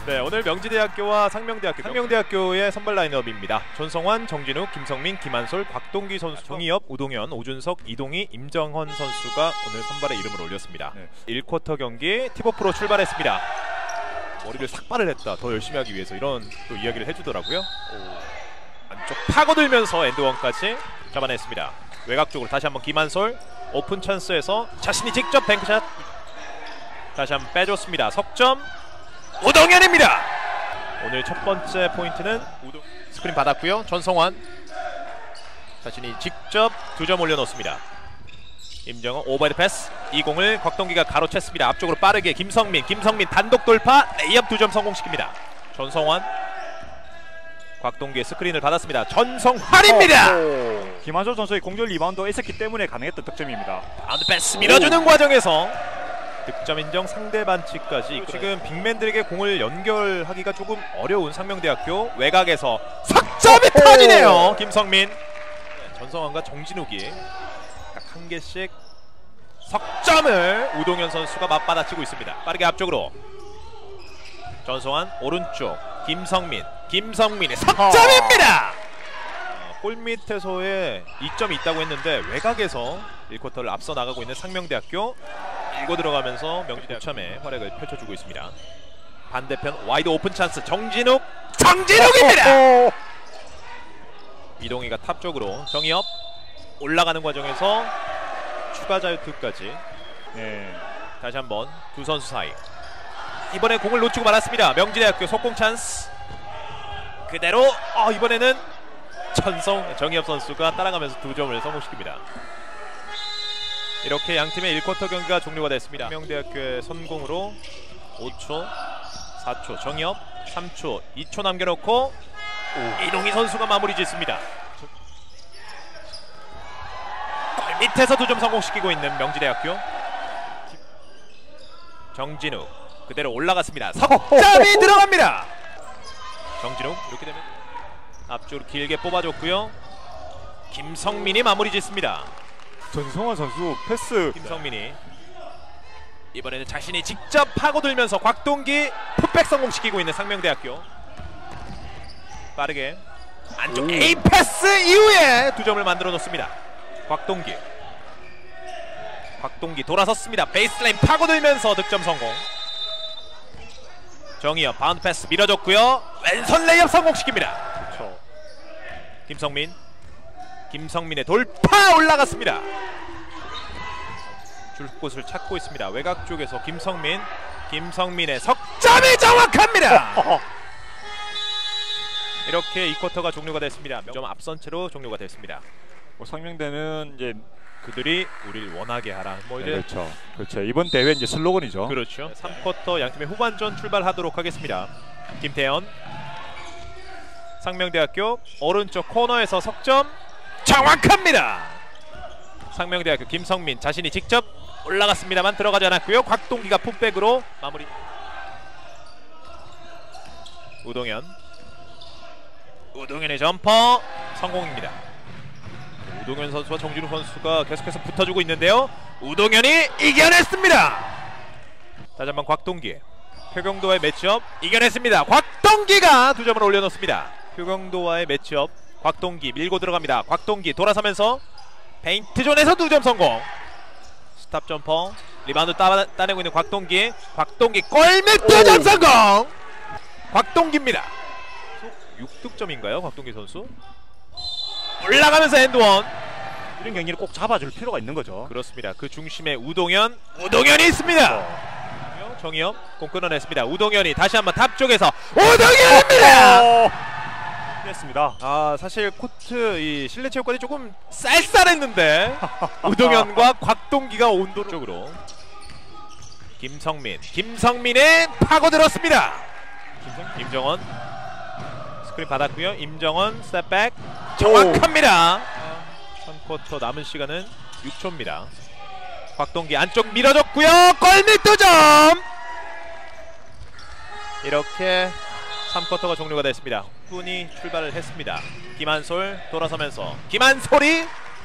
네, 오늘 명지대학교와 상명대학교의 선발 라인업입니다. 전성환, 정진욱, 김성민, 김한솔, 곽동기 선수, 정희엽, 우동현, 오준석, 이동희, 임정헌 선수가 오늘 선발에 이름을 올렸습니다. 네. 1쿼터 경기 티버프로 출발했습니다. 머리를 삭발을 했다. 더 열심히 하기 위해서 이런 또 이야기를 해주더라고요. 안쪽 파고들면서 엔드원까지 잡아냈습니다. 외곽 쪽으로 다시 한번 김한솔 오픈 찬스에서 자신이 직접 뱅크샷 다시 한번 빼줬습니다. 석점 우동현입니다. 오늘 첫 번째 포인트는 스크린 받았고요. 전성환 자신이 직접 2점 올려놓습니다. 임정헌 오버헤드 패스, 이 공을 곽동기가 가로챘습니다. 앞쪽으로 빠르게 김성민 단독 돌파, 레이업 2점 성공시킵니다. 전성환, 곽동기의 스크린을 받았습니다. 전성환입니다. 김한솔 선수의 공격 리바운드가 있었기 때문에 가능했던 득점입니다. 바운드 패스 밀어주는 과정에서 득점 인정, 상대 반칙까지. 지금 빅맨들에게 공을 연결하기가 조금 어려운 상명대학교. 외곽에서 석점이 터지네요. 김성민, 전성환과 정진욱이 각 한 개씩 석점을 우동현 선수가 맞받아치고 있습니다. 빠르게 앞쪽으로 전성환, 오른쪽 김성민의 석점입니다. 골 밑에서의 이점이 있다고 했는데 외곽에서 1쿼터를 앞서 나가고 있는 상명대학교, 밀고 들어가면서 명지대학교 참에 활약을 펼쳐주고 있습니다. 반대편 와이드 오픈 찬스, 정진욱입니다. 이동희가 탑 쪽으로, 정희엽 올라가는 과정에서 추가 자유투까지. 네. 다시 한번 두 선수 사이, 이번에 공을 놓치고 말았습니다. 명지대학교 속공 찬스 그대로. 이번에는 정희엽 선수가 따라가면서 2점을 성공시킵니다. 이렇게 양팀의 1쿼터 경기가 종료가 됐습니다. 상명대학교의 선공으로 5초, 4초, 정희엽 3초, 2초 남겨놓고 이동희 선수가 마무리 짓습니다. 골 밑에서 2점 성공시키고 있는 명지대학교. 정진욱 그대로 올라갔습니다. 석점이 들어갑니다. 정진욱 이렇게 되면 앞쪽으로 길게 뽑아줬고요. 김성민이 마무리 짓습니다. 전성환 선수 패스. 김성민이 이번에는 자신이 직접 파고들면서 곽동기 풋백 성공시키고 있는 상명대학교. 빠르게 안쪽 A 패스 이후에 2점을 만들어 놓습니다. 곽동기 돌아섰습니다. 베이스라인 파고들면서 득점 성공. 정희엽 바운드 패스 밀어줬고요. 왼손 레이업 성공시킵니다. 그렇죠. 김성민의 돌파 올라갔습니다. 줄 곳을 찾고 있습니다. 외곽 쪽에서 김성민의 석점이 정확합니다. 이렇게 2쿼터가 종료가 됐습니다. 좀 앞선 채로 종료가 됐습니다. 상명대는 이제 그들이 우리를 원하게 하라. 이제 그렇죠. 이번 대회 이제 슬로건이죠. 그렇죠. 3쿼터 양팀의 후반전 출발하도록 하겠습니다. 김태현, 상명대학교 오른쪽 코너에서 석점 정확합니다. 상명대학교 김성민 자신이 직접 올라갔습니다만 들어가지 않았고요. 곽동기가 풋백으로 마무리. 우동현의 점퍼 성공입니다. 우동현 선수와 정진욱 선수가 계속해서 붙어주고 있는데요. 우동현이 이겨냈습니다. 다시 한번 곽동기, 표경도와의 매치업 이겨냈습니다. 곽동기가 2점을 올려놓습니다. 표경도와의 매치업, 곽동기 밀고 들어갑니다. 곽동기 돌아서면서 페인트 존에서 2점 성공. 스탑 점퍼, 리바운드 따내고 있는 곽동기 골밑 2점 성공. 곽동기입니다. 6득점인가요? 곽동기 선수 올라가면서 엔드원. 이런 경기를 꼭 잡아줄 필요가 있는 거죠. 그렇습니다. 그 중심에 우동현이 있습니다. 정희엽 공 끊어냈습니다. 우동현이 다시 한번 탑 쪽에서 우동현입니다. 됐습니다. 사실 코트 이 실내 체육관이 조금 쌀쌀했는데 우동현과 곽동기가 온도 쪽으로. 김성민의 파고들었습니다. 임정헌 스크린 받았고요. 임정헌 스텝백 정확합니다. 3쿼터 남은 시간은 6초입니다. 곽동기 안쪽 밀어줬고요. 골밑 2점. 이렇게 3쿼터가 종료가 됐습니다. 분이 출발을 했습니다. 김한솔 돌아서면서 김한솔이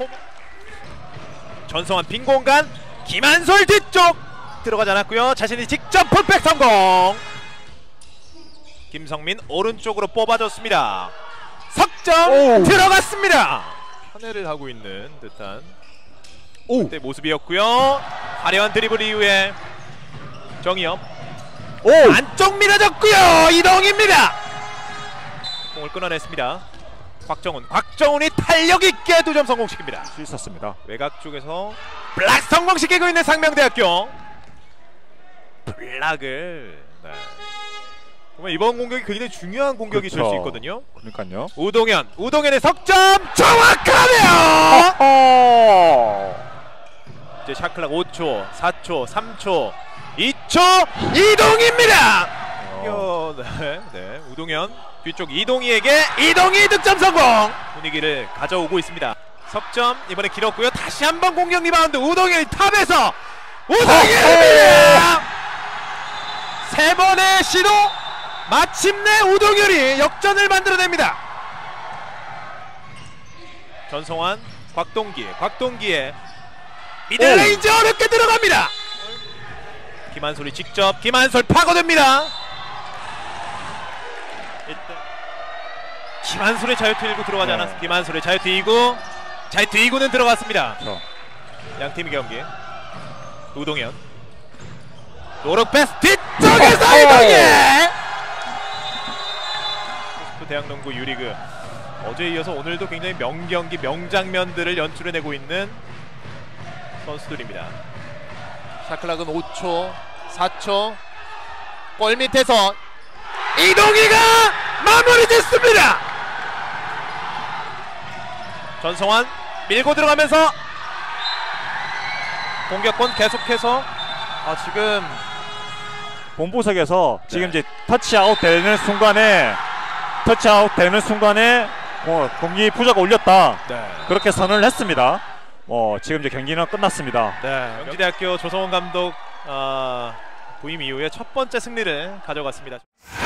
전성환 빈 공간, 김한솔 뒤쪽 들어가지 않았고요. 자신이 직접 풀백 성공. 김성민 오른쪽으로 뽑아줬습니다. 석점 들어갔습니다. 편애를 하고 있는 듯한 그때 모습이었고요. 화려한 드리블 이후에 정의엽 안쪽 밀어졌고요. 이동입니다. 공을 끊어냈습니다. 곽정훈이 탄력 있게 2점 성공시킵니다. 수 있었습니다. 외곽 쪽에서 블락 성공시키고 있는 상명대학교. 블락을 정말 이번 공격이 굉장히 중요한 공격이 될 수 있거든요. 그러니까요. 우동현의 석점 정확하네요. 이제 샤클락 5초, 4초, 3초, 2초 이동입니다. 네, 우동현 뒤쪽 이동희에게 이동희 득점 성공. 분위기를 가져오고 있습니다. 석점 이번에 길었고요. 다시 한번 공격 리바운드 우동현이 탑에서 우동현입니다. 세 번의 시도 마침내 우동현이 역전을 만들어냅니다. 전성환 곽동기의 미들레인지 어렵게 들어갑니다. 김한솔이 직접 김한솔 파고듭니다. 김한솔의 자유투 1구 들어가지 않았습니다. 김한솔의 자유투 2구는 들어갔습니다. 양팀의 경기. 우동현 노력 패스 뒤쪽에서 이동희. 대학농구 유리그 어제에 이어서 오늘도 굉장히 명경기 명장면들을 연출해내고 있는 선수들입니다. 샤클락은 5초 4초 골 밑에서 이동희가 마무리 짓습니다. 전성환 밀고 들어가면서 공격권 계속해서 지금 본보석에서 지금 이제 터치아웃 되는 순간에 공기 부자가 올렸다. 그렇게 선언을 했습니다. 지금 이제 경기는 끝났습니다. 영지대학교 조성원 감독 부임 이후에 첫 번째 승리를 가져갔습니다.